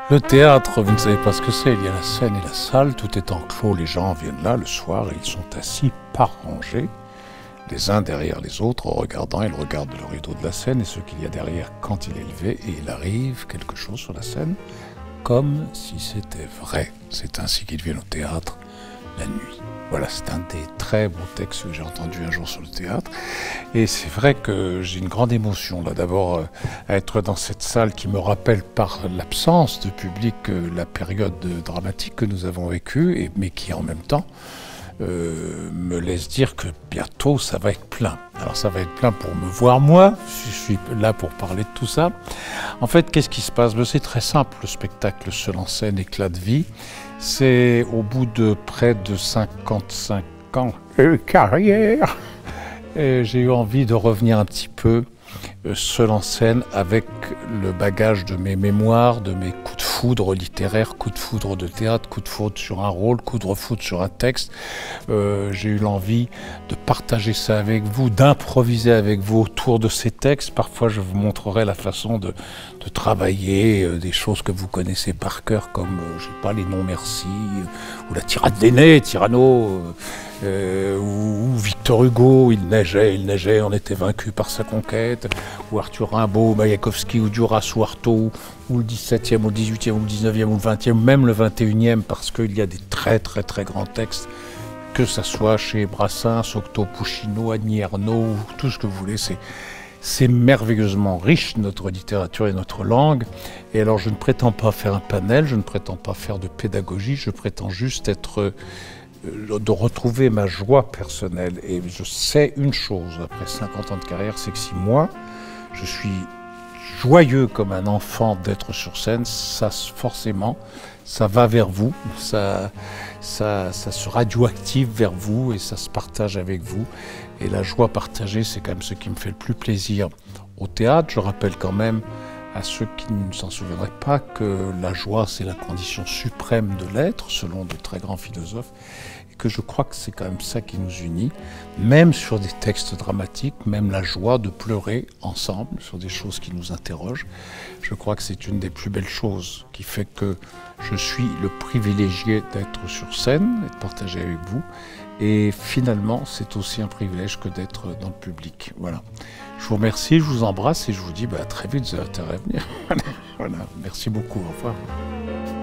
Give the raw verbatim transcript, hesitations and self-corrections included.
Le théâtre, vous ne savez pas ce que c'est, il y a la scène et la salle, tout est enclos, les gens viennent là le soir et ils sont assis par rangées, les uns derrière les autres, en regardant, ils regardent le rideau de la scène et ce qu'il y a derrière quand il est levé, et il arrive quelque chose sur la scène, comme si c'était vrai. C'est ainsi qu'ils viennent au théâtre la nuit. Voilà, c'est un des très beaux textes que j'ai entendu un jour sur le théâtre. Et c'est vrai que j'ai une grande émotion, là, d'abord, euh, à être dans cette salle qui me rappelle par l'absence de public euh, la période dramatique que nous avons vécue, et, mais qui en même temps euh, me laisse dire que bientôt ça va être plein. Alors ça va être plein pour me voir moi, je suis là pour parler de tout ça. En fait, qu'est-ce qui se passe? C'est très simple, le spectacle Seul en scène, éclat de vie. C'est au bout de près de cinquante-cinq ans de carrière, j'ai eu envie de revenir un petit peu euh, seul en scène avec le bagage de mes mémoires, de mes coups de foudre littéraires, coups de foudre de théâtre, coups de foudre sur un rôle, coups de foudre sur un texte. Euh, j'ai eu l'envie de partager ça avec vous, d'improviser avec vous autour de ces textes. Parfois, je vous montrerai la façon de, de travailler euh, des choses que vous connaissez par cœur, comme, euh, je sais pas, les non merci, euh, ou la tirade d'aîné, Cyrano, euh, Euh, ou, ou Victor Hugo, il neigeait, il neigeait, on était vaincu par sa conquête, ou Arthur Rimbaud, Mayakovsky, ou Duras, ou Artaud, ou le dix-septième, ou le dix-huitième, ou le dix-neuvième, ou le vingtième, même le vingt et unième, parce qu'il y a des très très très grands textes, que ça soit chez Brassens, Octo Puccino, Annie Ernaux, tout ce que vous voulez, c'est... C'est merveilleusement riche, notre littérature et notre langue. Et alors, je ne prétends pas faire un panel, je ne prétends pas faire de pédagogie, je prétends juste être... de retrouver ma joie personnelle. Et je sais une chose, après cinquante ans de carrière, c'est que si moi, je suis joyeux comme un enfant d'être sur scène, ça forcément, ça va vers vous, ça, ça, ça se radioactive vers vous et ça se partage avec vous. Et la joie partagée, c'est quand même ce qui me fait le plus plaisir au théâtre. Je rappelle quand même à ceux qui ne s'en souviendraient pas que la joie, c'est la condition suprême de l'être, selon de très grands philosophes, et que je crois que c'est quand même ça qui nous unit, même sur des textes dramatiques, même la joie de pleurer ensemble sur des choses qui nous interrogent. Je crois que c'est une des plus belles choses qui fait que je suis le privilégié d'être sur scène et de partager avec vous. Et finalement, c'est aussi un privilège que d'être dans le public. Voilà. Je vous remercie, je vous embrasse et je vous dis bah, à très vite, vous avez intérêt à venir. Voilà. Merci beaucoup, au revoir.